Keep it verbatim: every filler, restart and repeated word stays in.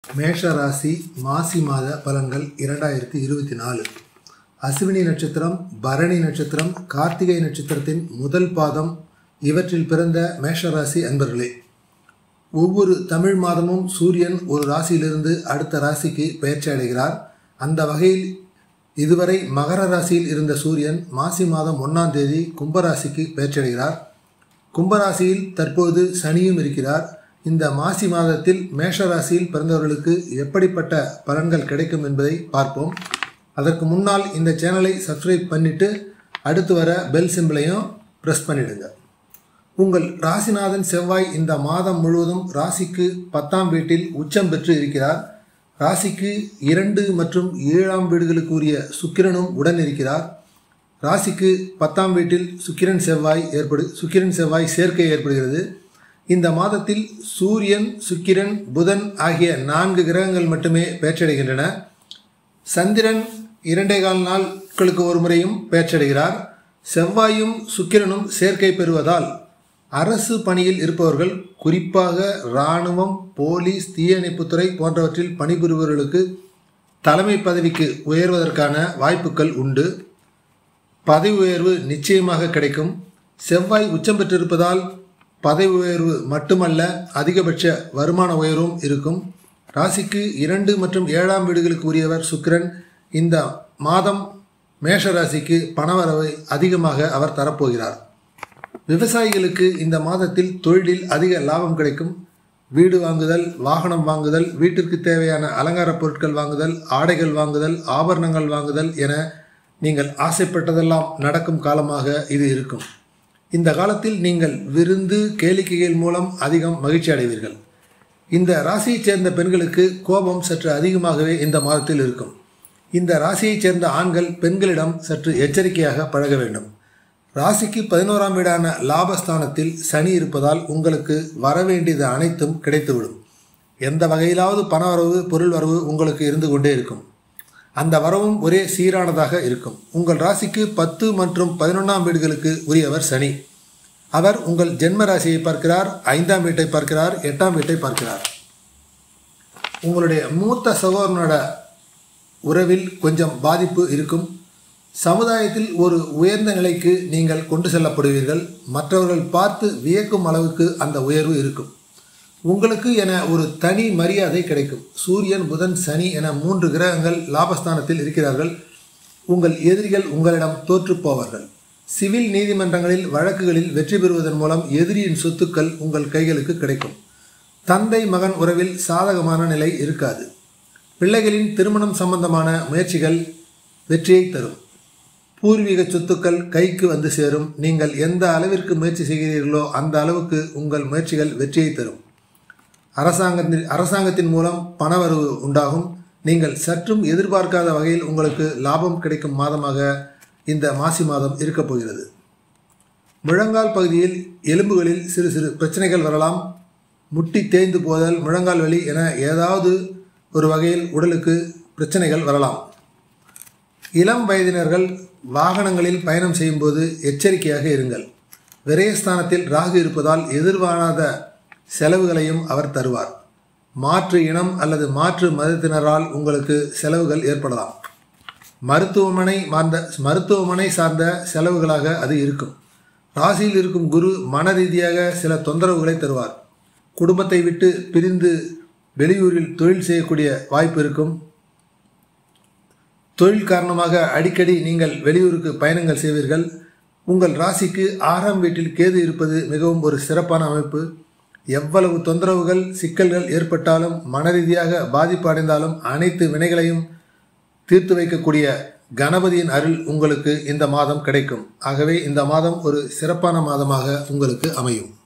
மேஷ ராசி மாசி மாத பலன்கள் இரண்டாயிரத்தி இருபத்தி நாலு. அஸ்வினி நட்சத்திரம், பரணி நட்சத்திரம், கார்த்திகை நட்சத்திரத்தின் முதல் பாதம் இவற்றில் பிறந்த மேஷராசி அன்பர்களே, ஒவ்வொரு தமிழ் மாதமும் சூரியன் ஒரு ராசியிலிருந்து அடுத்த ராசிக்கு பெயர்ச்சி அடைகிறார். அந்த வகையில் இதுவரை மகர ராசியில் இருந்த சூரியன் மாசி மாதம் ஒன்றாம் தேதி கும்பராசிக்கு பெயர்ச்சி அடைகிறார். கும்பராசியில் தற்போது சனியும் இருக்கிறார். இந்த மாசி மாதத்தில் மேஷ ராசியில் பிறந்தவர்களுக்கு எப்படிப்பட்ட பலன்கள் கிடைக்கும் என்பதை பார்ப்போம். அதற்கு முன்னால் இந்த சேனலை சப்ஸ்கிரைப் பண்ணிவிட்டு அடுத்து வர பெல் சிம்பிளையும் ப்ரெஸ் பண்ணிடுங்க. உங்கள் ராசிநாதன் செவ்வாய் இந்த மாதம் முழுவதும் ராசிக்கு பத்தாம் வீட்டில் உச்சம் பெற்று இருக்கிறார். ராசிக்கு இரண்டு மற்றும் ஏழாம் வீடுகளுக்கு உரிய சுக்கிரனும் உடன் இருக்கிறார். ராசிக்கு பத்தாம் வீட்டில் சுக்கிரன் செவ்வாய் ஏற்படு சுக்கிரன் செவ்வாய் சேர்க்கை ஏற்படுகிறது. இந்த மாதத்தில் சூரியன், சுக்கிரன், புதன் ஆகிய நான்கு கிரகங்கள் மட்டுமே பெயர்ச்சடைகின்றன. சந்திரன் இரண்டே கால் நாட்களுக்கு ஒரு முறையும் பெயர்ச்சடைகிறார். செவ்வாயும் சுக்கிரனும் சேர்க்கை பெறுவதால் அரசு பணியில் இருப்பவர்கள், குறிப்பாக இராணுவம், போலீஸ், தீயணைப்புத்துறை போன்றவற்றில் பணிபுரிபவர்களுக்கு தலைமை பதவிக்கு உயர்வதற்கான வாய்ப்புகள் உண்டு. பதவி உயர்வு நிச்சயமாக கிடைக்கும். செவ்வாய் உச்சம் பெற்றிருப்பதால் பதவி உயர்வு மட்டுமல்ல, அதிகபட்ச வருமான உயர்வும் இருக்கும். ராசிக்கு இரண்டு மற்றும் ஏழாம் வீடுகளுக்கு உரியவர் சுக்கிரன். இந்த மாதம் மேஷ ராசிக்கு பணவரவை அதிகமாக அவர் தரப்போகிறார். விவசாயிகளுக்கு இந்த மாதத்தில் தொழிலில் அதிக லாபம் கிடைக்கும். வீடு வாங்குதல், வாகனம் வாங்குதல், வீட்டிற்கு தேவையான அலங்கார பொருட்கள் வாங்குதல், ஆடைகள் வாங்குதல், ஆபரணங்கள் வாங்குதல் என நீங்கள் ஆசைப்பட்டதெல்லாம் நடக்கும் காலமாக இது இருக்கும். இந்த காலத்தில் நீங்கள் விருந்து, கேளிக்கைகள் மூலம் அதிகம் மகிழ்ச்சி அடைவீர்கள். இந்த ராசியைச் சேர்ந்த பெண்களுக்கு கோபம் சற்று அதிகமாகவே இந்த மாதத்தில் இருக்கும். இந்த ராசியைச் சேர்ந்த ஆண்கள் பெண்களிடம் சற்று எச்சரிக்கையாக பழக வேண்டும். ராசிக்கு பதினோராம் வீடான லாபஸ்தானத்தில் சனி இருப்பதால் உங்களுக்கு வரவேண்டியது அனைத்தும் கிடைத்துவிடும். எந்த வகையிலாவது பண வரவு, பொருள் வரவு உங்களுக்கு இருந்து கொண்டே இருக்கும். அந்த வரவும் ஒரே சீரானதாக இருக்கும். உங்கள் ராசிக்கு பத்து மற்றும் பதினொன்றாம் வீடுகளுக்கு உரியவர் சனி. அவர் உங்கள் ஜென்ம ராசியை பார்க்கிறார், ஐந்தாம் வீட்டை பார்க்கிறார், எட்டாம் வீட்டை பார்க்கிறார். உங்களுடைய மூத்த சகோதரனோட உறவில் கொஞ்சம் பாதிப்பு இருக்கும். சமுதாயத்தில் ஒரு உயர்ந்த நிலைக்கு நீங்கள் கொண்டு செல்லப்படுவீர்கள். மற்றவர்கள் பார்த்து வியக்கும் அளவுக்கு அந்த உயர்வு இருக்கும். உங்களுக்கு என ஒரு தனி மரியாதை கிடைக்கும். சூரியன், புதன், சனி என மூன்று கிரகங்கள் லாபஸ்தானத்தில் இருக்கிறார்கள். உங்கள் எதிரிகள் உங்களிடம் தோற்று போவார்கள். சிவில் நீதிமன்றங்களில் வழக்குகளில் வெற்றி பெறுவதன் மூலம் எதிரியின் சொத்துக்கள் உங்கள் கைகளுக்கு கிடைக்கும். தந்தை மகன் உறவில் சாதகமான நிலை இருக்காது. பிள்ளைகளின் திருமணம் சம்பந்தமான முயற்சிகள் வெற்றியை தரும். பூர்வீக சொத்துக்கள் கைக்கு வந்து சேரும். நீங்கள் எந்த அளவிற்கு முயற்சி செய்கிறீர்களோ அந்த அளவுக்கு உங்கள் முயற்சிகள் வெற்றியை தரும். அரசாங்கத்தின் அரசாங்கத்தின் மூலம் பணவரவு உண்டாகும். நீங்கள் சற்றும் எதிர்பார்க்காத வகையில் உங்களுக்கு லாபம் கிடைக்கும் மாதமாக இந்த மாசி மாதம் இருக்கப் போகிறது. முழங்கால் பகுதியில் எலும்புகளில் சிறு சிறு பிரச்சனைகள் வரலாம். முட்டி தேய்ந்து போதல், முழங்கால் வலி என ஏதாவது ஒரு வகையில் உடலுக்கு பிரச்சனைகள் வரலாம். இளம் வயதினர்கள் வாகனங்களில் பயணம் செய்யும்போது எச்சரிக்கையாக இருங்கள். விரயஸ்தானத்தில் ராகு இருப்பதால் எதிர்பாராத செலவுகளையும் அவர் தருவார். மாற்று இனம் அல்லது மாற்று மதத்தினரால் உங்களுக்கு செலவுகள் ஏற்படலாம். மருத்துவமனை மார்ந்த மருத்துவமனை சார்ந்த செலவுகளாக அது இருக்கும். ராசியில் இருக்கும் குரு மன ரீதியாக சில தொந்தரவுகளை தருவார். குடும்பத்தை விட்டு பிரிந்து வெளியூரில் தொழில் செய்யக்கூடிய வாய்ப்பு இருக்கும். தொழில் காரணமாக அடிக்கடி நீங்கள் வெளியூருக்கு பயணங்கள் செய்வீர்கள். உங்கள் ராசிக்கு ஆறாம் வீட்டில் கேது இருப்பது மிகவும் ஒரு சிறப்பான அமைப்பு. எவ்வளவு தொந்தரவுகள், சிக்கல்கள் ஏற்பட்டாலும், மன ரீதியாக பாதிப்பு அடைந்தாலும் அனைத்து வினைகளையும் தீர்த்து வைக்கக்கூடிய கணபதியின் அருள் உங்களுக்கு இந்த மாதம் கிடைக்கும். ஆகவே இந்த மாதம் ஒரு சிறப்பான மாதமாக உங்களுக்கு அமையும்.